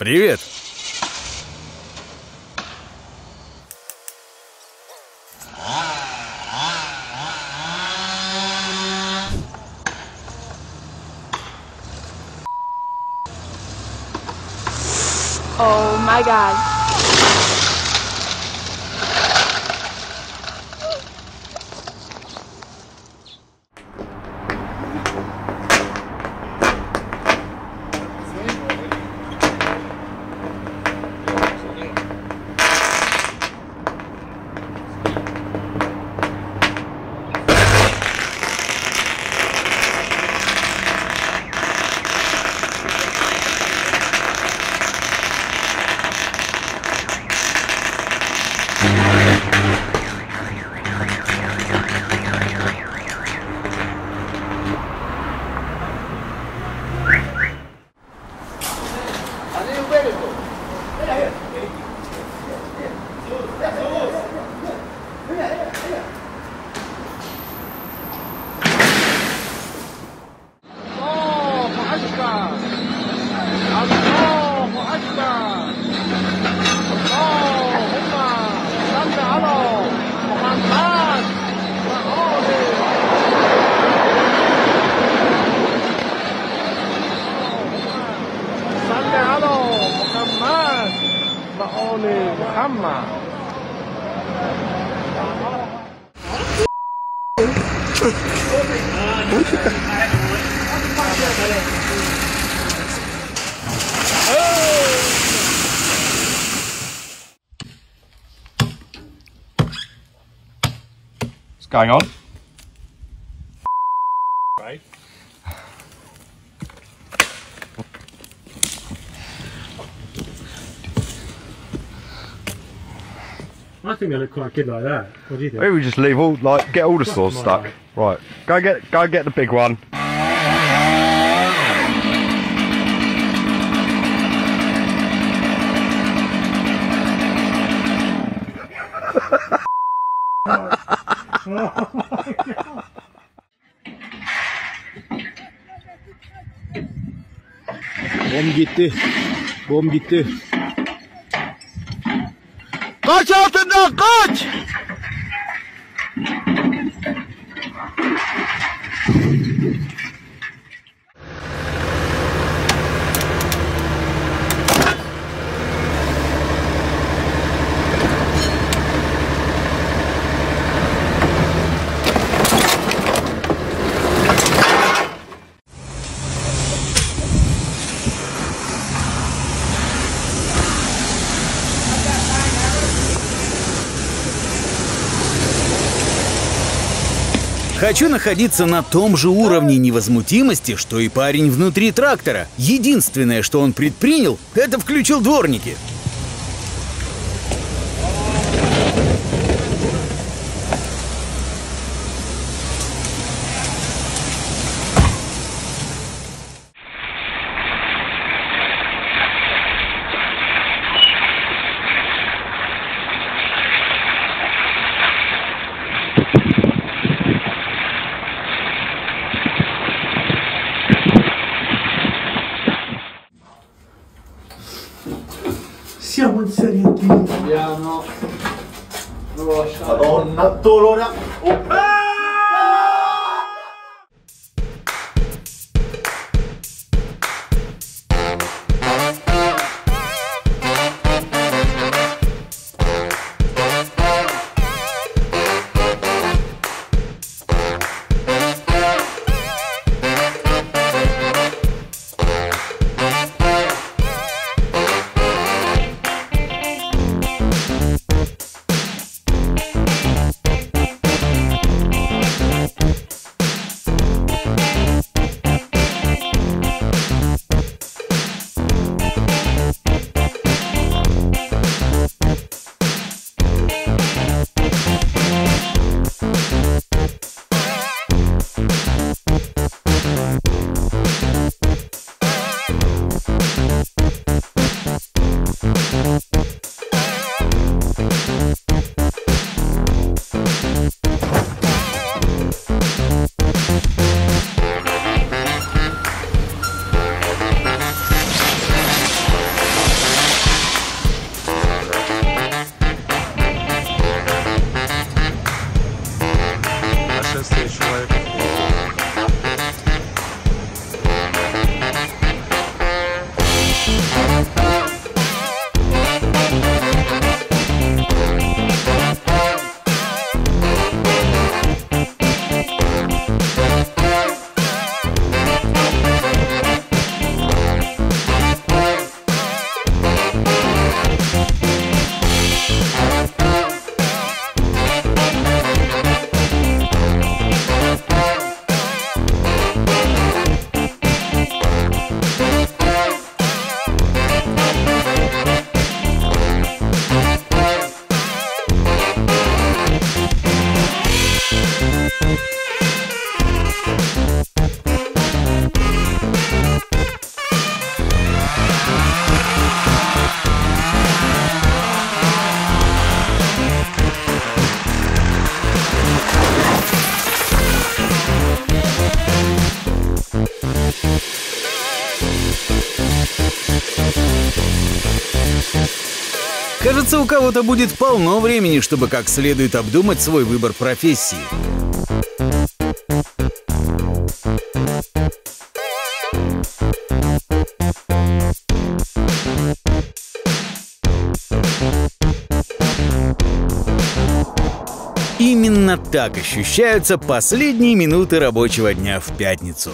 Привет. Oh my God. What's going on? Right. I think they look quite good like that. What do you think? Maybe we just leave all, get all the saws stuck. Right, go get the big one. Bom gitti. Kaç altından kaç! Хочу находиться на том же уровне невозмутимости, что и парень внутри трактора. Единственное, что он предпринял, это включил дворники. Siamo in Serie D. Andiamo. Madonna, dolore. Кажется, у кого-то будет полно времени, чтобы как следует обдумать свой выбор профессии. Именно так ощущаются последние минуты рабочего дня в пятницу.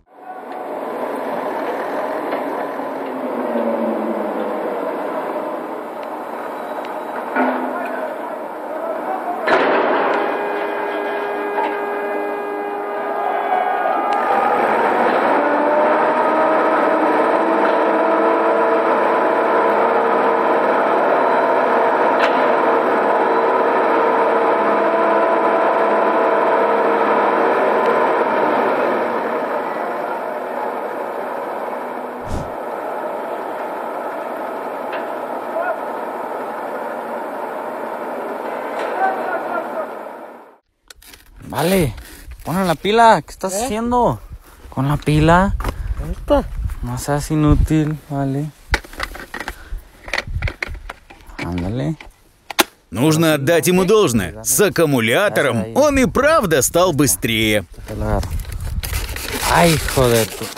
Vale, ponle la pila, ¿qué estás haciendo? Con la pila. No seas inútil, vale. Ándale. Нужно отдать ему должное. С аккумулятором он и правда стал быстрее. Ay, hijo de tu...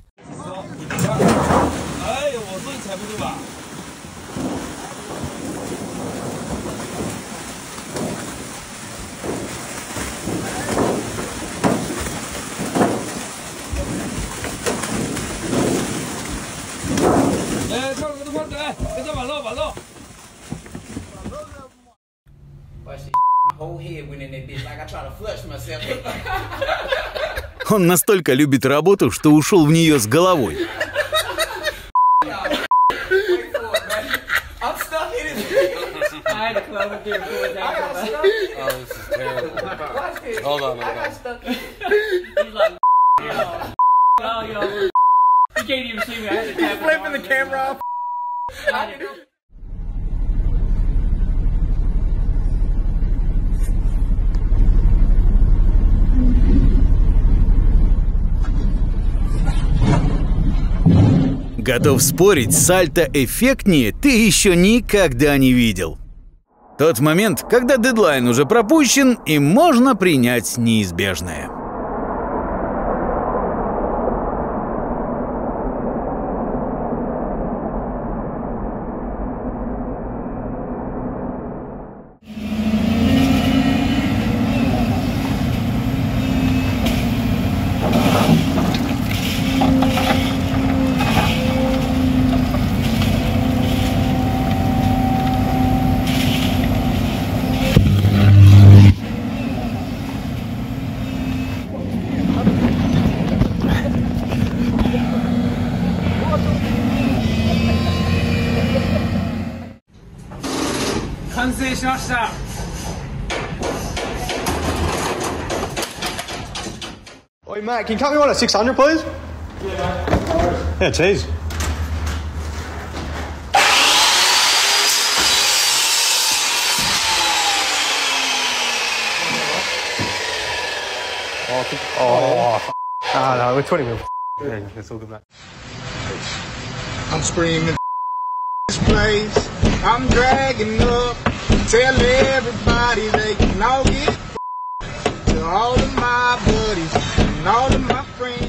Он настолько любит работу, что ушел в нее с головой. Готов спорить, сальто эффектнее ты еще никогда не видел. Тот момент, когда дедлайн уже пропущен и можно принять неизбежное. Oi, Matt, can you cut me one at 600, please? Yeah, cheese. No, we're 20 minutes. Yeah, it's all good, mate. I'm screaming this place. I'm dragging up. Tell everybody they can all get to all of my buddies and all of my friends.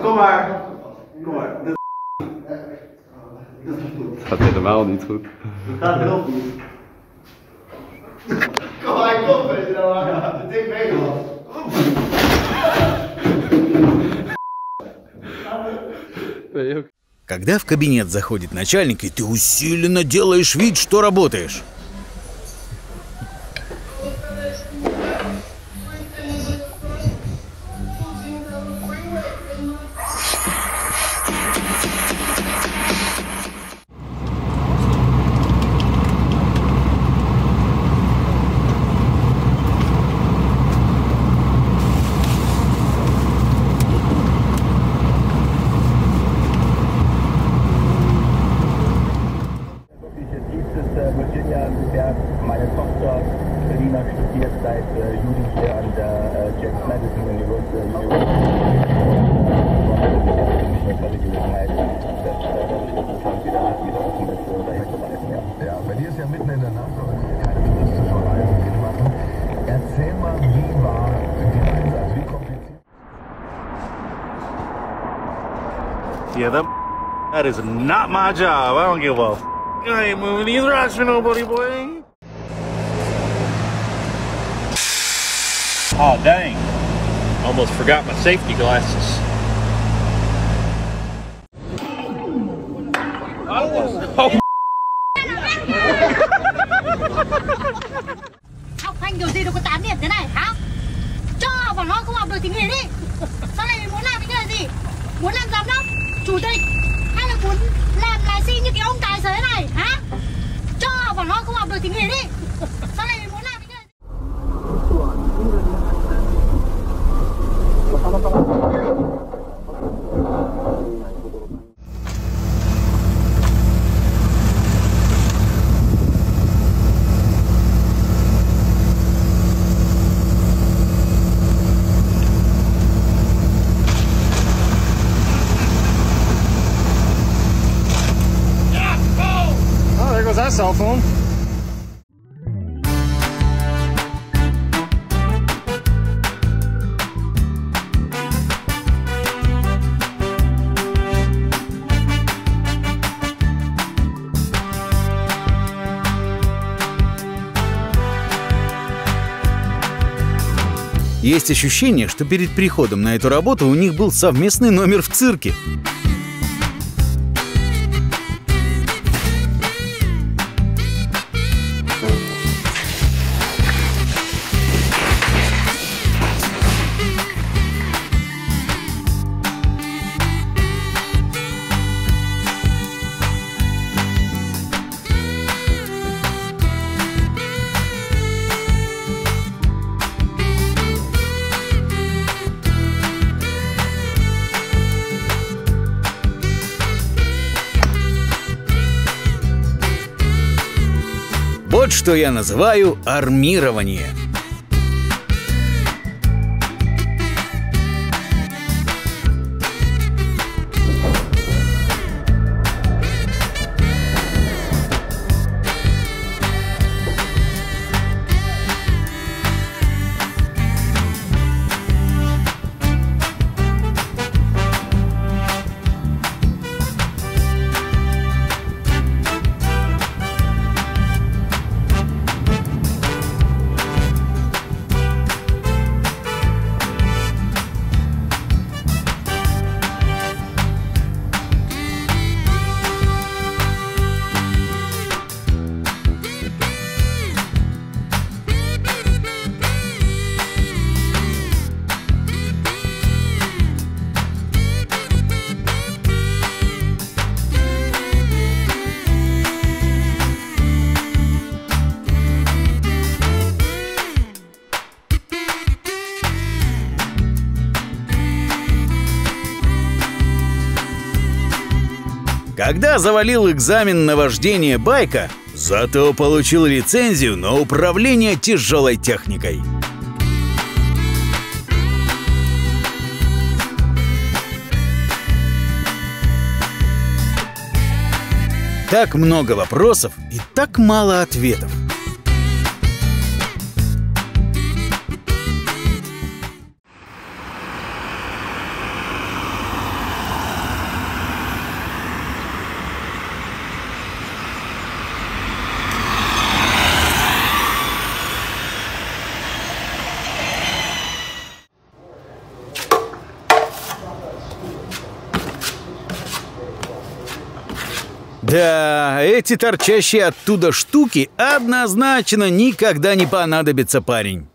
kom maar. Kom maar. Het gaat helemaal niet goed. Het gaat heel goed. Kom maar, kom weet je nou maar. Het ding meegehaald. Когда в кабинет заходит начальник, и ты усиленно делаешь вид, что работаешь. Meine Tochter Selina studiert seit Juli hier an der James Madison University. Ja, bei dir ist ja mitten in der Nacht und keine touristische Reise machen. Erzähl mal, wie war die Reise, also wie kompliziert? Yeah, that is not my job. I don't give a I ain't moving these rocks for nobody, boy. Oh, dang. Almost forgot my safety glasses. Oh. Học hành kiểu gì đâu có 8 điểm thế này hả? Cho vào nó không học được thì nghỉ đi. Sau này mình muốn làm cái gì? Muốn làm giám đốc, chủ tịch hay là muốn làm lái xe như cái ông tài xế này hả? Cho vào nó không học được thì nghỉ đi. Sau này mình muốn làm cái gì? That cell phone. Есть ощущение, что перед приходом на эту работу у них был совместный номер в цирке. Вот что я называю армирование. Когда завалил экзамен на вождение байка, зато получил лицензию на управление тяжелой техникой. Так много вопросов и так мало ответов. Да, эти торчащие оттуда штуки однозначно никогда не понадобятся, парень.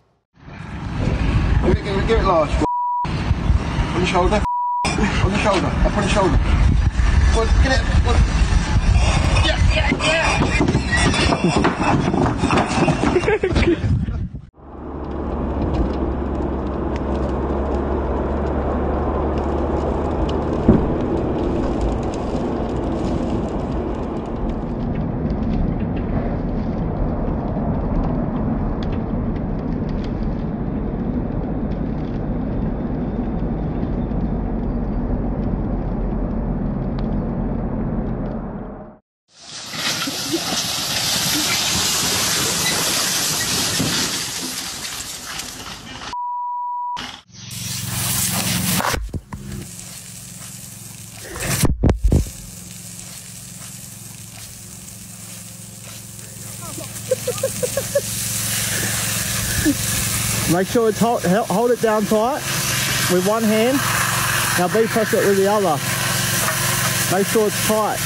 Make sure it's hold it down tight with one hand. Now B-press it with the other. Make sure it's tight.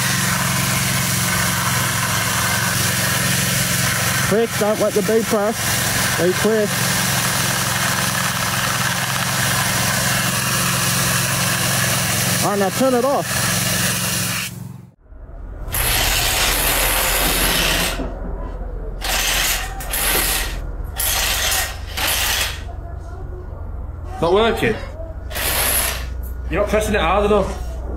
Quick, don't let the B-press. Be quick. Alright, now turn it off. Not working? You're not pressing it hard enough.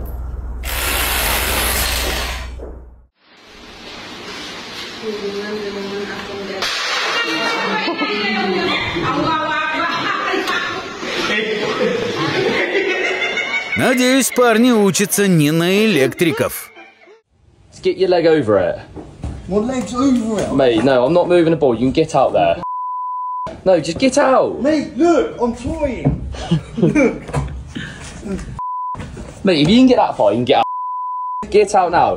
Надеюсь, парни учатся не на электриков. Get your leg over it. My leg's over it. Mate, no, I'm not moving the ball. You can get out there. No, just get out. Mate, look, I'm trying. Look. Mate, if you can get that far, you can get out. Get out now.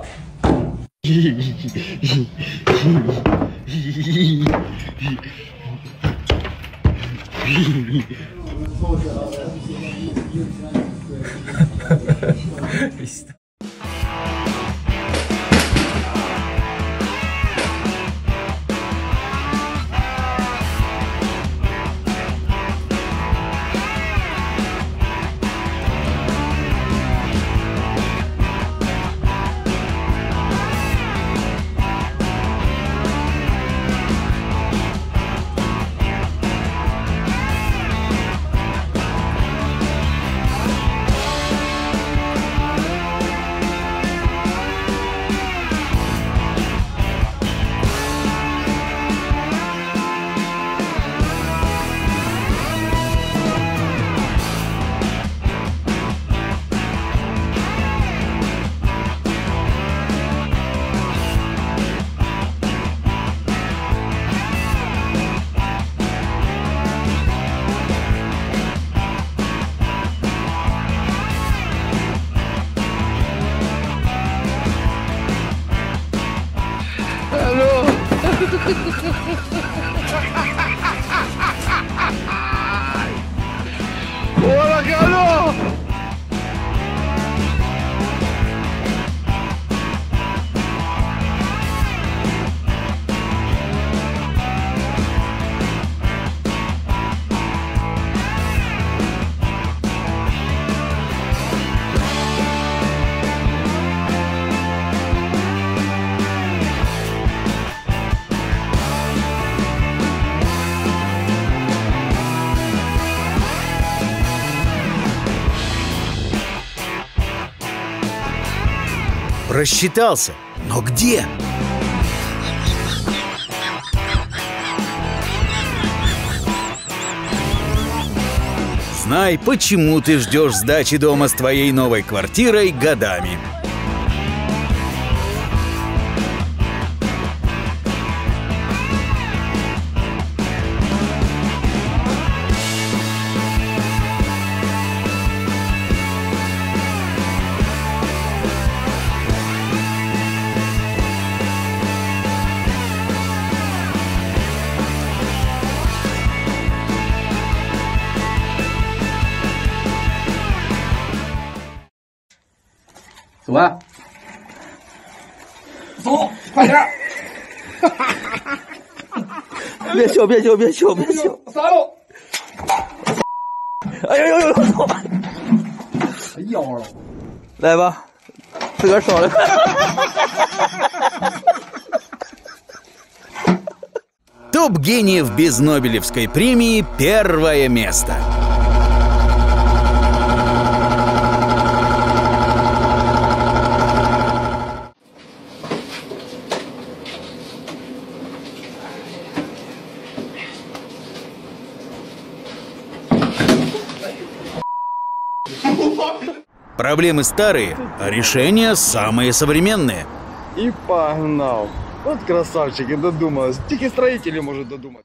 ¡Hola, Carlos! Просчитался. Но где? Знай, почему ты ждешь сдачи дома с твоей новой квартирой годами. What? 走，快点！ 别秀，别秀，别秀，别秀！ 撒喽！ 哎呦呦呦！ 腰了， 来吧，自个儿烧的。 Топ гениев без Нобелевской премии – первое место. Проблемы старые, а решения самые современные. И погнал. Вот красавчики, додумалась. Тільки строители может додумать.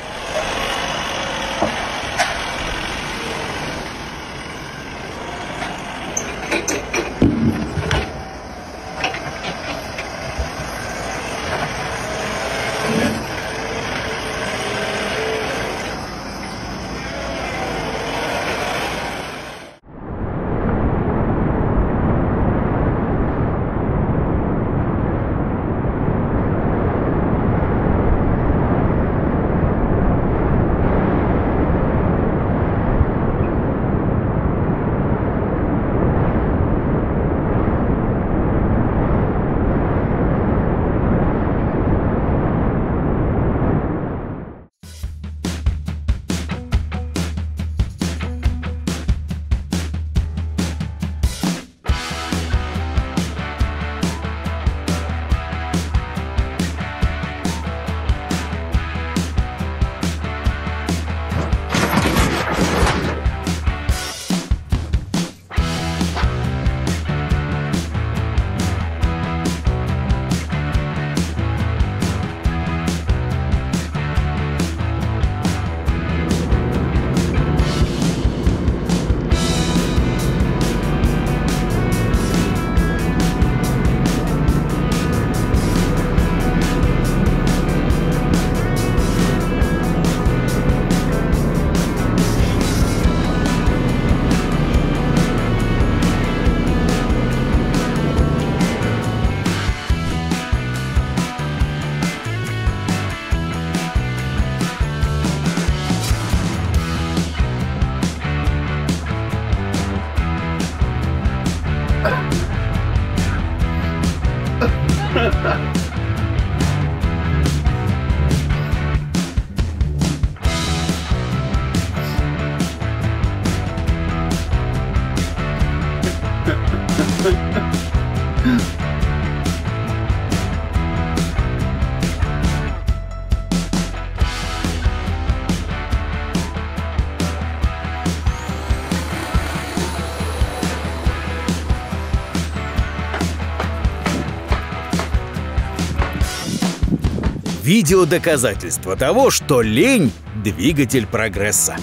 Видео доказательство того, что лень – двигатель прогресса.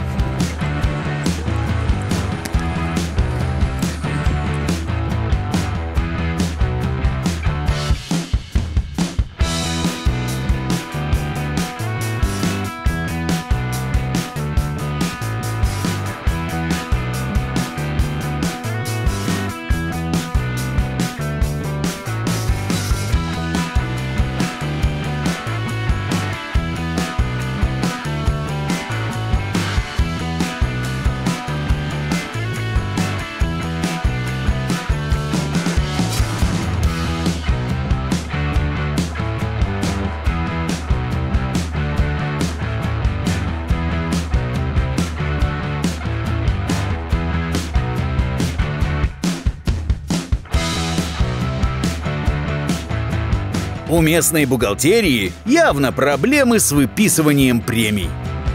У местной бухгалтерии явно проблемы с выписыванием премий.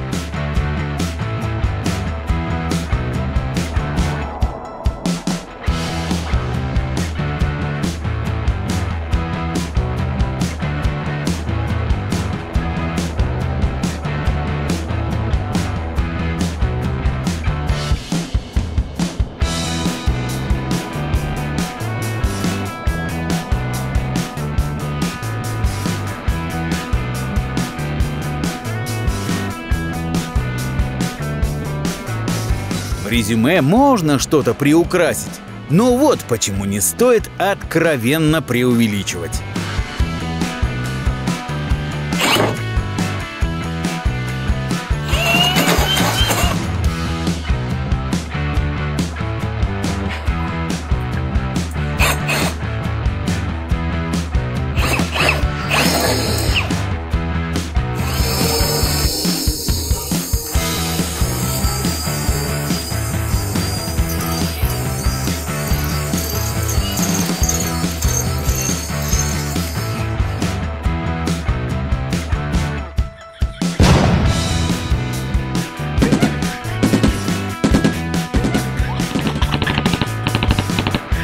В резюме можно что-то приукрасить, но вот почему не стоит откровенно преувеличивать.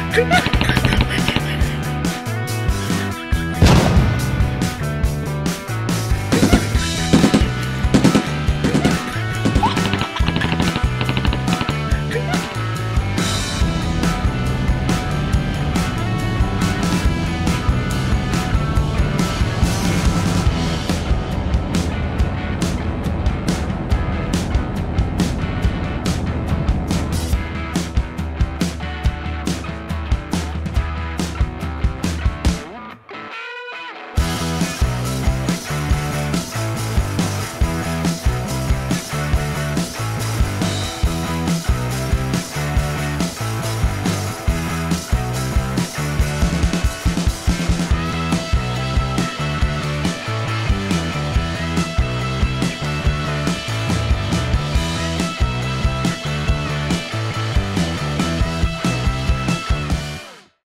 Come on.